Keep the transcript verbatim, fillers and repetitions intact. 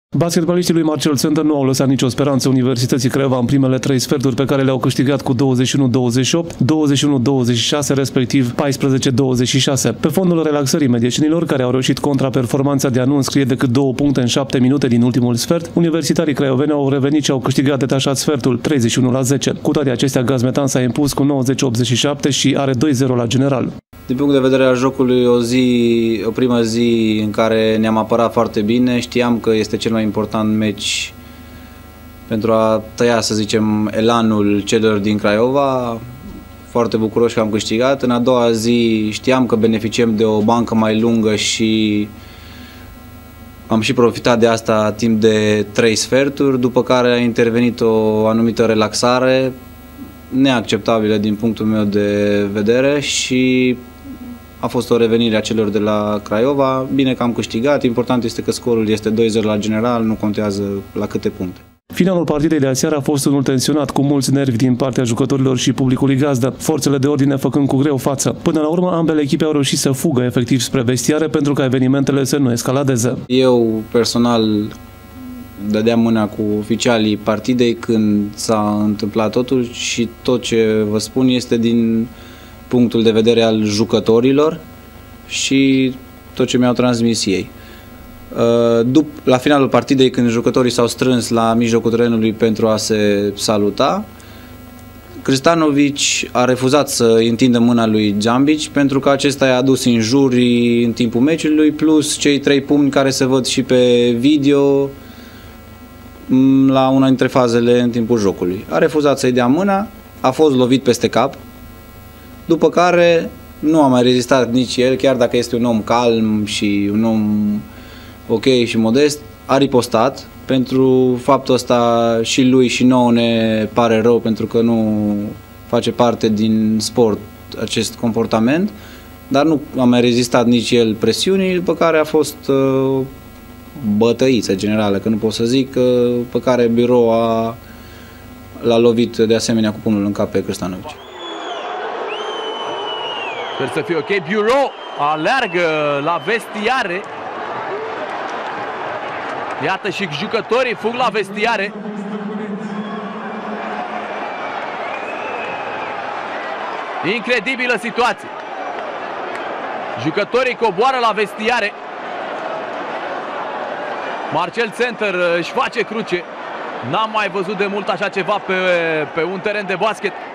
Basketbaliștii lui Marcel Center nu au lăsat nicio speranță Universității Craiova în primele trei sferturi pe care le-au câștigat cu douăzeci și unu douăzeci și opt, douăzeci și unu douăzeci și șase, respectiv paisprezece douăzeci și șase. Pe fondul relaxării medieșinilor, care au reușit contraperformanța de a nu înscrie decât două puncte în șapte minute din ultimul sfert, universitarii craioveni au revenit și au câștigat detașat sfertul treizeci și unu la zece. Cu toate acestea, Gazmetan s-a impus cu nouăzeci optzeci și șapte și are doi zero la general. Din punct de vedere al jocului, o zi, o primă zi în care ne-am apărat foarte bine, știam că este cel mai important meci pentru a tăia, să zicem, elanul celor din Craiova. Foarte bucuroși că am câștigat. În a doua zi știam că beneficiem de o bancă mai lungă și am și profitat de asta timp de trei sferturi, după care a intervenit o anumită relaxare neacceptabilă din punctul meu de vedere și a fost o revenire a celor de la Craiova. Bine că am câștigat, important este că scorul este doi zero la general, nu contează la câte puncte. Finalul partidei de aseară a fost unul tensionat, cu mulți nervi din partea jucătorilor și publicului gazdă, forțele de ordine făcând cu greu față. Până la urmă, ambele echipe au reușit să fugă efectiv spre vestiare pentru ca evenimentele să nu escaladeze. Eu, personal, dădeam mâna cu oficialii partidei când s-a întâmplat totul și tot ce vă spun este din punctul de vedere al jucătorilor și tot ce mi-au transmis ei. La finalul partidei, când jucătorii s-au strâns la mijlocul terenului pentru a se saluta, Cristanovic a refuzat să întindă mâna lui Giambic pentru că acesta i-a adus injurii în timpul meciului, plus cei trei pumni care se văd și pe video la una dintre fazele în timpul jocului. A refuzat să-i dea mâna, a fost lovit peste cap, după care nu a mai rezistat nici el, chiar dacă este un om calm și un om ok și modest, a ripostat. Pentru faptul ăsta și lui și nouă ne pare rău, pentru că nu face parte din sport acest comportament, dar nu a mai rezistat nici el presiunii, după care a fost uh, bătăiță generală, că nu pot să zic, uh, pe care birou a l-a lovit de asemenea cu pumnul în cap pe Cristanovic. Sper să fie ok. Bureau aleargă la vestiare. Iată și jucătorii fug la vestiare. Incredibilă situație. Jucătorii coboară la vestiare. Marcel Center își face cruce. N-am mai văzut de mult așa ceva pe, pe un teren de basket.